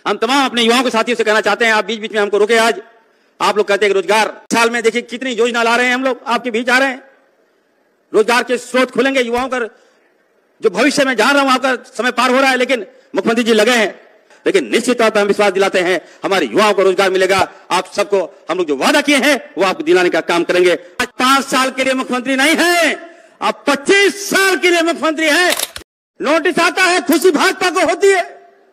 हम तमाम अपने युवाओं के साथियों से कहना चाहते हैं, आप बीच बीच में हमको रोके। आज आप लोग कहते हैं कि रोजगार साल में देखिए कितनी योजना ला रहे हैं, हम लोग आपके बीच आ रहे हैं। रोजगार के स्रोत खुलेंगे, युवाओं का जो भविष्य में जान रहा हूं आपका समय पार हो रहा है, लेकिन मुख्यमंत्री जी लगे हैं। लेकिन निश्चित तौर पर हम विश्वास दिलाते हैं हमारे युवाओं को रोजगार मिलेगा। आप सबको हम लोग जो वादा किए हैं वो आपको दिलाने का काम करेंगे। आज 5 साल के लिए मुख्यमंत्री नहीं है, आप 25 साल के लिए मुख्यमंत्री हैं। नोटिस आता है, खुशी भाजपा को होती है।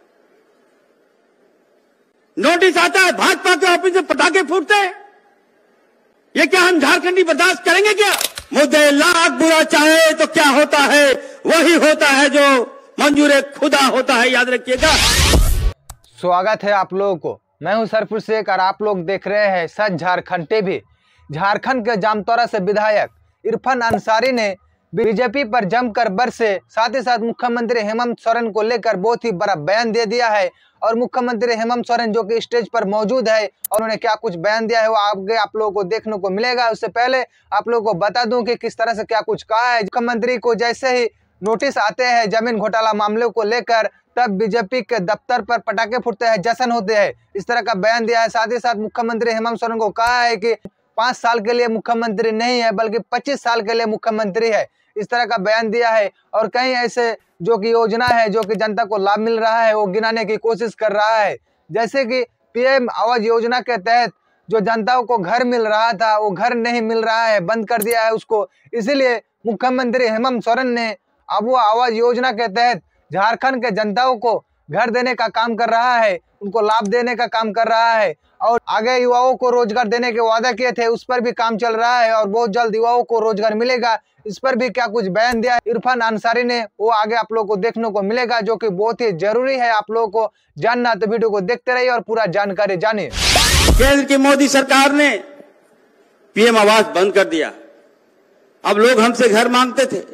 नोटिस आता है, भाजपा के ऑफिस में पटाखे फूटते हैं। ये क्या हम झारखंडी बर्दाश्त करेंगे क्या? मुद्दे लाख बुरा चाहे तो क्या होता है, वही होता है जो मंजूर खुदा होता है, याद रखिएगा। स्वागत है आप लोगों को। मैं हूं सरपुर शेख और आप लोग देख रहे हैं सच झारखंड टीवी। झारखंड के जामताड़ा से विधायक इरफान अंसारी ने बीजेपी पर जमकर बरसे, साथ ही साथ मुख्यमंत्री हेमंत सोरेन को लेकर बहुत ही बड़ा बयान दे दिया है। और मुख्यमंत्री हेमंत सोरेन जो कि स्टेज पर मौजूद है और उन्होंने क्या कुछ बयान दिया है वो आगे आप लोगों को देखने को मिलेगा। उससे पहले आप लोगों को बता दूं कि किस तरह से क्या कुछ कहा है। मुख्यमंत्री को जैसे ही नोटिस आते हैं जमीन घोटाला मामले को लेकर, तब बीजेपी के दफ्तर पर पटाखे फूटते हैं, जश्न होते हैं, इस तरह का बयान दिया है। साथ ही साथ मुख्यमंत्री हेमंत सोरेन को कहा है कि 5 साल के लिए मुख्यमंत्री नहीं है बल्कि 25 साल के लिए मुख्यमंत्री है, इस तरह का बयान दिया है। और कई ऐसे जो कि योजना है जो कि जनता को लाभ मिल रहा है वो गिनाने की कोशिश कर रहा है। जैसे कि पीएम आवास योजना के तहत जो जनताओं को घर मिल रहा था वो घर नहीं मिल रहा है, बंद कर दिया है उसको। इसीलिए मुख्यमंत्री हेमंत सोरेन ने अब वो आवास योजना के तहत झारखंड के जनताओं को घर देने का काम कर रहा है, उनको लाभ देने का काम कर रहा है। और आगे युवाओं को रोजगार देने के वादा किए थे उस पर भी काम चल रहा है और बहुत जल्द युवाओं को रोजगार मिलेगा, इस पर भी क्या कुछ बयान दिया इरफान अंसारी ने वो आगे आप लोगों को देखने को मिलेगा, जो कि बहुत ही जरूरी है आप लोगों को जानना। तो वीडियो को देखते रहिए और पूरा जानकारी जानिए। केंद्र की मोदी सरकार ने पीएम आवास बंद कर दिया। अब लोग हमसे घर मांगते थे,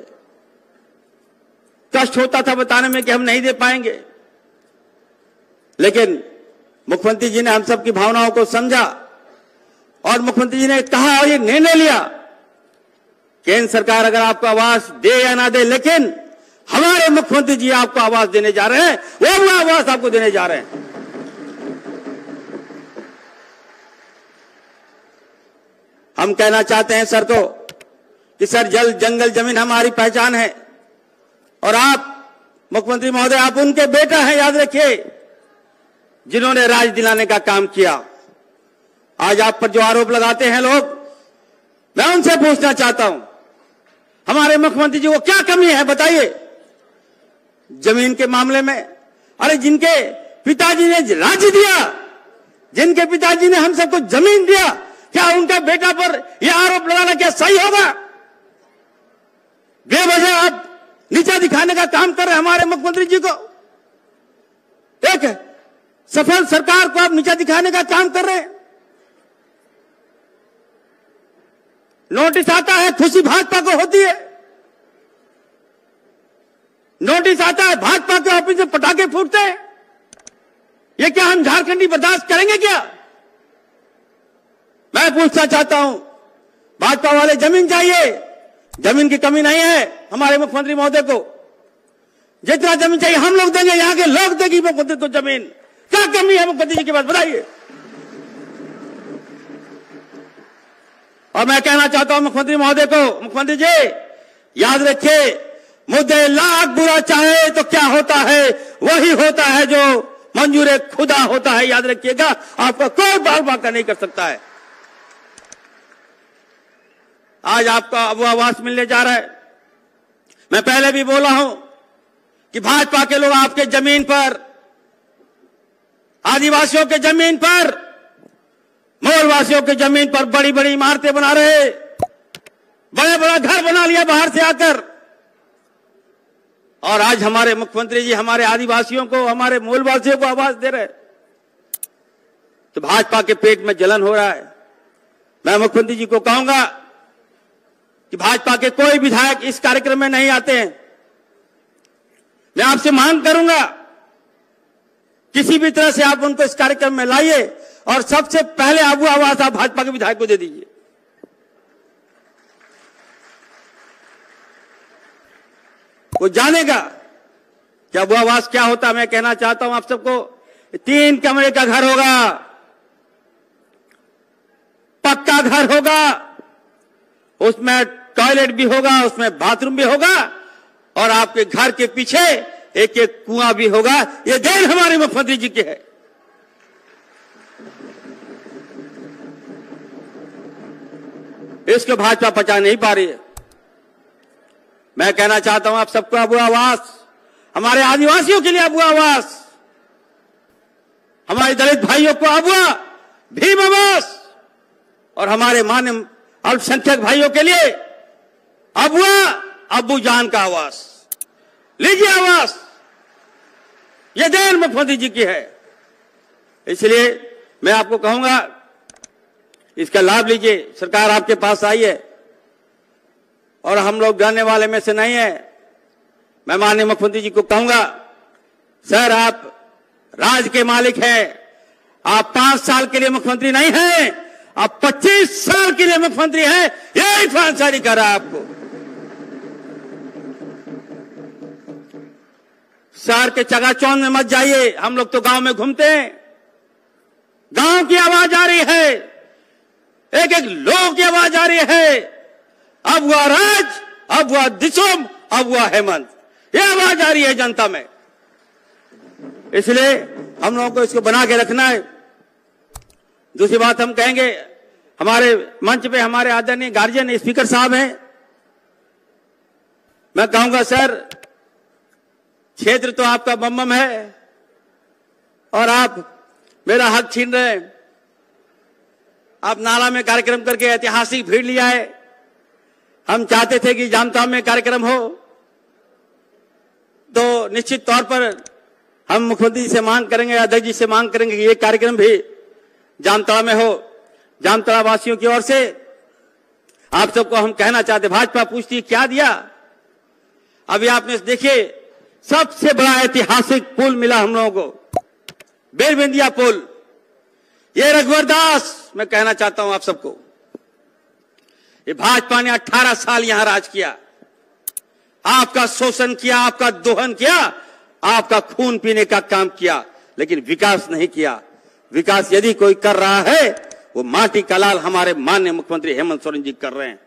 कष्ट होता था बताने में कि हम नहीं दे पाएंगे, लेकिन मुख्यमंत्री जी ने हम सब की भावनाओं को समझा और मुख्यमंत्री जी ने कहा और ये निर्णय लिया, केंद्र सरकार अगर आपको आवास दे या ना दे, लेकिन हमारे मुख्यमंत्री जी आपको आवास देने जा रहे हैं, वो आवास आपको देने जा रहे हैं। हम कहना चाहते हैं सर को कि सर जल जंगल जमीन हमारी पहचान है और आप मुख्यमंत्री महोदय आप उनके बेटा हैं, याद रखिए, जिन्होंने राज दिलाने का काम किया। आज आप पर जो आरोप लगाते हैं लोग, मैं उनसे पूछना चाहता हूं हमारे मुख्यमंत्री जी को क्या कमी है बताइए जमीन के मामले में। अरे जिनके पिताजी ने राज्य दिया, जिनके पिताजी ने हम सबको जमीन दिया, क्या उनका बेटा पर यह आरोप लगाना क्या सही होगा? बेवजह आप नीचा दिखाने का काम कर रहे हैं हमारे मुख्यमंत्री जी को। एक सफल सरकार को आप नीचा दिखाने का काम कर रहे हैं। नोटिस आता है, खुशी भाजपा को होती है। नोटिस आता है, भाजपा के ऑफिस में पटाखे फूटते हैं। ये क्या हम झारखंडी बर्दाश्त करेंगे क्या? मैं पूछना चाहता हूं, भाजपा वाले जमीन चाहिए, जमीन की कमी नहीं है हमारे मुख्यमंत्री महोदय को। जितना जमीन चाहिए हम लोग देंगे, यहां के लोग देंगे मुख्यमंत्री को जमीन। क्या कमी है मुख्यमंत्री जी के पास बताइए। और मैं कहना चाहता हूं मुख्यमंत्री महोदय को, मुख्यमंत्री जी याद रखिए, मुद्दे लाख बुरा चाहे तो क्या होता है, वही होता है जो मंजूर खुदा होता है, याद रखिएगा। आपका कोई बाल बांका नहीं कर सकता है। आज आपका अब आवास मिलने जा रहा है। मैं पहले भी बोला हूं कि भाजपा के लोग आपके जमीन पर, आदिवासियों के जमीन पर, मोलवासियों के जमीन पर बड़ी बड़ी इमारतें बना रहे, बड़ा बड़ा घर बना लिया बाहर से आकर। और आज हमारे मुख्यमंत्री जी हमारे आदिवासियों को, हमारे मूलवासियों को आवास दे रहे। तो भाजपा के पेट में जलन हो रहा है। मैं मुख्यमंत्री जी को कहूंगा कि भाजपा के कोई विधायक इस कार्यक्रम में नहीं आते हैं। मैं आपसे मांग करूंगा किसी भी तरह से आप उनको इस कार्यक्रम में लाइए और सबसे पहले अब वो आवास आप भाजपा के विधायक को दे दीजिए। वो जानेगा कि अब वो आवास क्या होता है। मैं कहना चाहता हूं आप सबको 3 कमरे का घर होगा, पक्का घर होगा, उसमें टॉयलेट भी होगा, उसमें बाथरूम भी होगा और आपके घर के पीछे एक एक कुआं भी होगा। ये देन हमारे मुख्यमंत्री जी की है। इसको भाजपा पचा नहीं पा रही है। मैं कहना चाहता हूं आप सबको अबू आवास, हमारे आदिवासियों के लिए अबू आवास, हमारे दलित भाइयों को अबुआ भीम आवास और हमारे मान्य अल्पसंख्यक भाइयों के लिए अबुआ अबू जान का आवास। लीजिए आवास, यह देन मुख्यमंत्री जी की है। इसलिए मैं आपको कहूंगा इसका लाभ लीजिए। सरकार आपके पास आई है और हम लोग डरने वाले में से नहीं है। मैं माननीय मुख्यमंत्री जी को कहूंगा, सर आप राज के मालिक हैं, आप 5 साल के लिए मुख्यमंत्री नहीं हैं, आप 25 साल के लिए मुख्यमंत्री हैं। यह इरफान अंसारी कह रहा है आपको। शहर के चकाचौंध में मत जाइए, हम लोग तो गांव में घूमते हैं, गांव की आवाज आ रही है, एक एक लोग की आवाज आ रही है। अब हुआ राज, अब हुआ दिसोम, अब हुआ हेमंत, यह आवाज आ रही है जनता में। इसलिए हम लोगों को इसको बना के रखना है। दूसरी बात हम कहेंगे, हमारे मंच पे हमारे आदरणीय गार्जियन स्पीकर साहब हैं। मैं कहूंगा सर, क्षेत्र तो आपका बम है और आप मेरा हक छीन रहे हैं। आप नाला में कार्यक्रम करके ऐतिहासिक भीड़ लिया है। हम चाहते थे कि जामताड़ा में कार्यक्रम हो, तो निश्चित तौर पर हम मुख्यमंत्री जी से मांग करेंगे, अध्यक्ष जी से मांग करेंगे कि ये कार्यक्रम भी जामताड़ा में हो। जामताड़ा वासियों की ओर से आप सबको हम कहना चाहते, भाजपा पूछती है क्या दिया। अभी आपने देखिए, सबसे बड़ा ऐतिहासिक पुल मिला हम लोगों को, बेलबिंदिया पुल। ये रघुवर दास, मैं कहना चाहता हूं आप सबको, ये भाजपा ने 18 साल यहां राज किया, आपका शोषण किया, आपका दोहन किया, आपका खून पीने का काम किया, लेकिन विकास नहीं किया। विकास यदि कोई कर रहा है, वो माटी का लाल हमारे माननीय मुख्यमंत्री हेमंत सोरेन जी कर रहे हैं।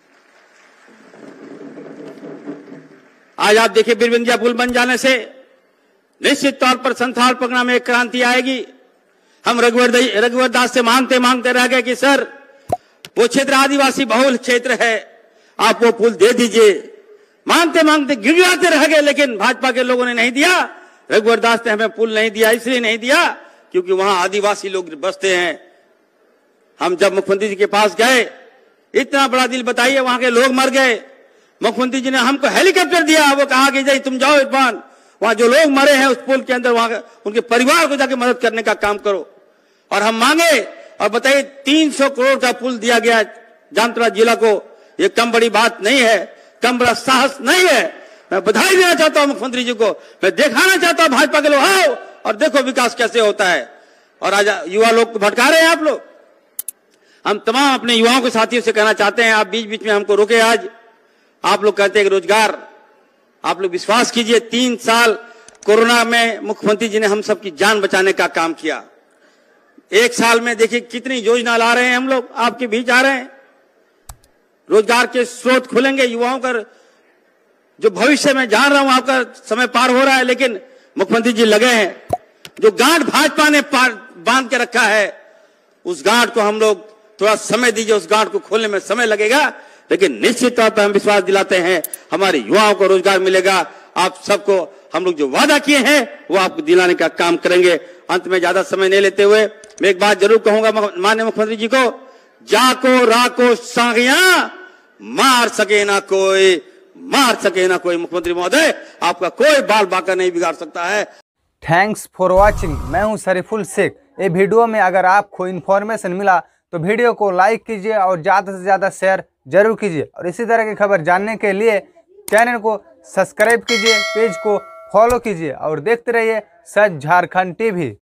आज आप देखिए, बिरबिंदिया पुल बन जाने से निश्चित तौर पर संथाल परगना में एक क्रांति आएगी। हम रघुवर दास से मांगते मांगते रह गए कि सर वो क्षेत्र आदिवासी बहुल क्षेत्र है, आप वो पुल दे दीजिए। मांगते मांगते गिड़गिड़ाते रह गए, लेकिन भाजपा के लोगों ने नहीं दिया। रघुवर दास ने हमें पुल नहीं दिया, इसलिए नहीं दिया क्योंकि वहां आदिवासी लोग बसते हैं। हम जब मुख्यमंत्री जी के पास गए, इतना बड़ा दिल बताइए, वहां के लोग मर गए। मुख्यमंत्री जी ने हमको हेलीकॉप्टर दिया, वो कहा कि तुम जाओ इरफान, वहां जो लोग मरे हैं उस पुल के अंदर, वहां उनके परिवार को जाके मदद करने का काम करो। और हम मांगे और बताइए 300 करोड़ का पुल दिया गया जामताड़ा जिला को। ये कम बड़ी बात नहीं है, कम बड़ा साहस नहीं है। मैं बधाई देना चाहता हूं मुख्यमंत्री जी को, मैं दिखाना चाहता हूं भाजपा के लोग आओ और देखो विकास कैसे होता है। और आज युवा लोग को भटका रहे हैं आप लोग। हम तमाम अपने युवाओं के साथियों से कहना चाहते हैं, आप बीच बीच में हमको रोके। आज आप लोग कहते हैं कि रोजगार, आप लोग विश्वास कीजिए, 3 साल कोरोना में मुख्यमंत्री जी ने हम सबकी जान बचाने का काम किया। 1 साल में देखिए कितनी योजना ला रहे हैं, हम लोग आपके बीच आ रहे हैं। रोजगार के स्रोत खुलेंगे युवाओं का, जो भविष्य में जान रहा हूं आपका समय पार हो रहा है, लेकिन मुख्यमंत्री जी लगे हैं। जो गांठ भाजपा ने बांध के रखा है, उस गांठ को हम लोग थोड़ा समय दीजिए, उस गांठ को खोलने में समय लगेगा, लेकिन निश्चित तौर पर हम विश्वास दिलाते हैं हमारे युवाओं को रोजगार मिलेगा। आप सबको हम लोग जो वादा किए हैं वो आपको दिलाने का काम करेंगे। अंत में ज्यादा समय नहीं लेते हुए मैं एक बात जरूर कहूंगा माननीय मुख्यमंत्री जी को, जाको राको सागिया मार सके ना कोई, मार सके ना कोई। मुख्यमंत्री महोदय, आपका कोई बाल बांका नहीं बिगाड़ सकता है। Thanks for watching. मैं हूं शरीफुल शेख। ये वीडियो में अगर आपको इन्फॉर्मेशन मिला तो वीडियो को लाइक कीजिए और ज़्यादा से ज़्यादा शेयर जरूर कीजिए। और इसी तरह की खबर जानने के लिए चैनल को सब्सक्राइब कीजिए, पेज को फॉलो कीजिए और देखते रहिए सच झारखंड टीवी।